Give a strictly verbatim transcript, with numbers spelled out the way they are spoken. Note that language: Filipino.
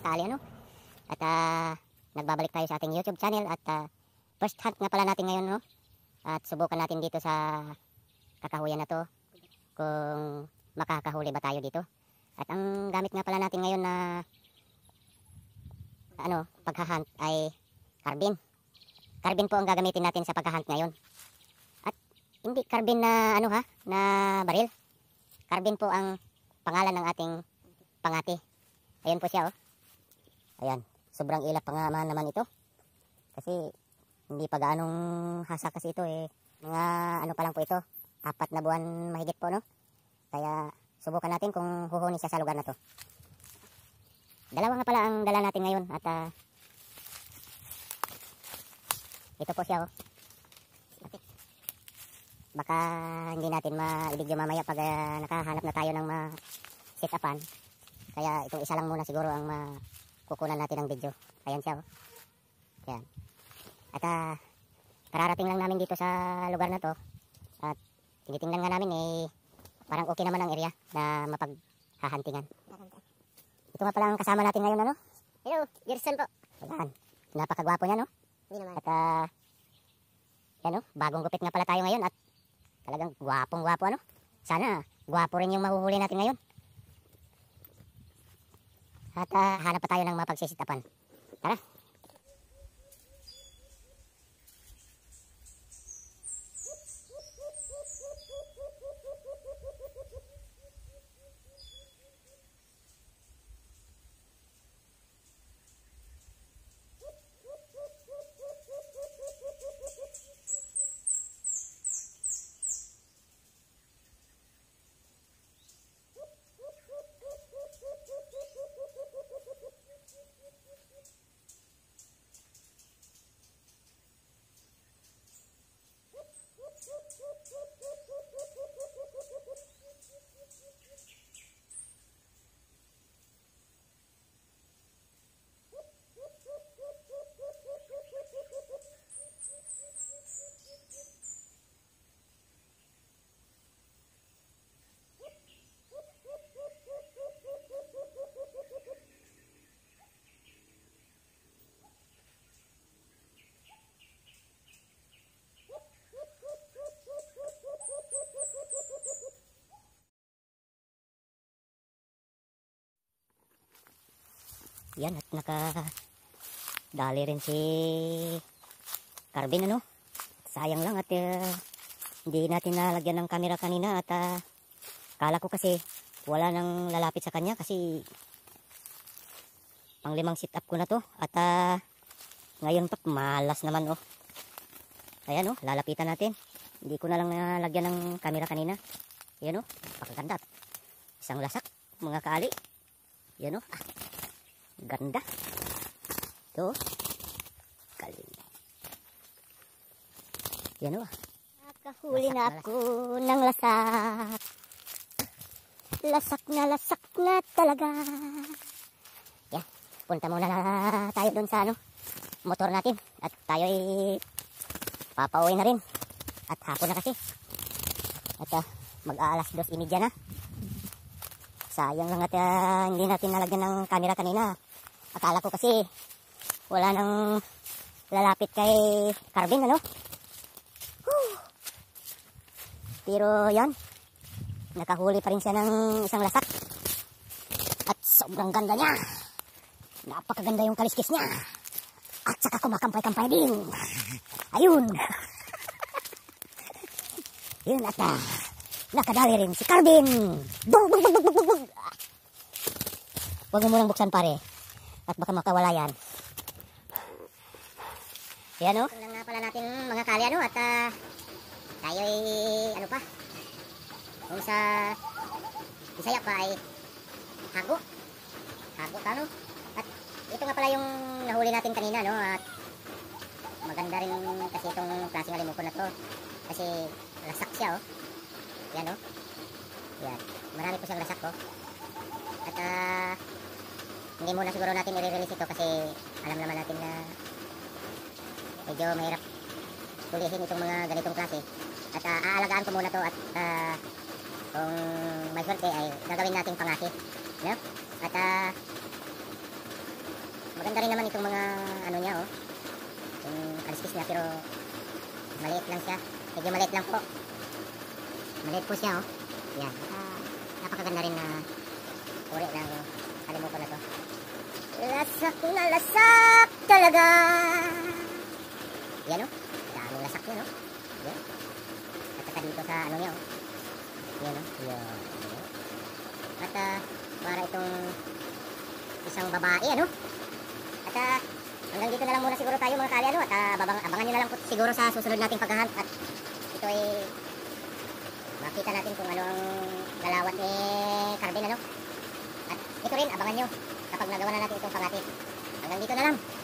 kali ano. At uh, nagbabalik tayo sa ating YouTube channel at uh, first hunt nga pala natin ngayon no. At subukan natin dito sa kakahuyan na to kung makakahuli ba tayo dito. At ang gamit nga pala natin ngayon na ano, paghahunt ay carbine. Carbine po ang gagamitin natin sa paghahunt ngayon. At hindi carbine na ano ha, na baril. Carbine po ang pangalan ng ating pangati. Ayan po siya oh. Ayan, sobrang ilap pa nga naman ito. Kasi hindi pa gaanong hasa kasi ito eh. Mga ano pa lang po ito, apat na buwan mahigit po no. Kaya subukan natin kung huhuni siya sa lugar na to. Dalawa nga pala ang dala natin ngayon at uh, ito po siya oh. Baka hindi natin ma-ibigyo mamaya pag uh, nakahanap na tayo ng ma-set upan. Kaya itong isa lang muna siguro ang makukunan natin ng video. Ayan siya oh. Ayan. At uh, kararating lang namin dito sa lugar na to. At tinitingnan nga namin eh parang okay naman ang area na mapaghahantingan. Ito nga pala ang kasama natin ngayon ano. Hello, Gerson po. Ayan. Napakagwapo niya no. Hindi naman. At uh, yan oh, bagong gupit nga pala tayo ngayon at talagang gwapong gwapo ano. Sana gwapo rin yung mahuhuli natin ngayon. At uh, hanap pa tayo ng mapagsisitapan. Tara. Yan at nakadali rin si Carbine ano. Sayang lang at uh, hindi natin nalagyan ng camera kanina at uh, kala ko kasi wala nang lalapit sa kanya kasi pang limang sit up ko na to at uh, ngayon pa malas naman oh. Ayan oh, lalapitan natin. Hindi ko na lang nalagyan ng camera kanina. Ayan oh, pakaganda. Isang lasak mga kaali. Ayan oh, ah. Ganda. Ito. Galing. Yan o. Nakahuli na ako ng lasak. Lasak na lasak na talaga. Yan. Punta muna na tayo dun sa ano, motor natin. At tayo ay papauwi na rin. At hapon na kasi. At uh, mag-aalas dos imidya na. Sayang lang at uh, hindi natin nalagyan ng camera kanina. Akala ko kasi wala nang lalapit kay Carbine ano. Whew. Pero yan, nakahuli pa rin siya ng isang lasak. At sobrang ganda niya. Napakaganda yung kaliskis niya. At saka kumakampay-kampay din. Ayun. Yun at uh, nakadali rin si Carbine. Bug, bug, bug, bug, bug, bug. Huwag mo munang buksan pare. At baka makawala yan. Yan o. Ito lang nga pala natin mga kali ano. At uh, tayo ay ano pa. Kung sa Bisaya pa ay hago. Hago ka no. At ito nga pala yung nahuli natin kanina no. At maganda rin kasi itong klaseng alimukon na to. Kasi lasak siya o. Yan o. Yan. Marami po siyang lasak o. At uh, hindi muna siguro natin i-release ito kasi alam naman natin na medyo mahirap tulihin itong mga ganitong klase. At uh, aalagaan ko muna to at uh, kung may swerte ay gagawin nating pangasi. No? At uh, maganda rin naman itong mga ano niya, oh. Yung kaliskis niya, pero maliit lang siya. Medyo maliit lang po. Maliit po siya, oh. Yan. Uh, napakaganda rin na uri ng halimuton na to. Lasak na lasak talaga. Yan, oh. Daming lasak niya, no? Yan. At saka dito sa ano niya, oh. Yan, oh. Yan. At uh, para itong isang babae, ano? At uh, hanggang dito na lang muna siguro tayo mga kali, ano? At uh, babang, abangan nyo na lang po siguro sa susunod nating paghahunt. At ito ay makita natin kung ano ang galawat ni Carvin, ano? At ito rin, abangan nyo kapag nagawa na natin itong pangati. Hanggang dito na lang.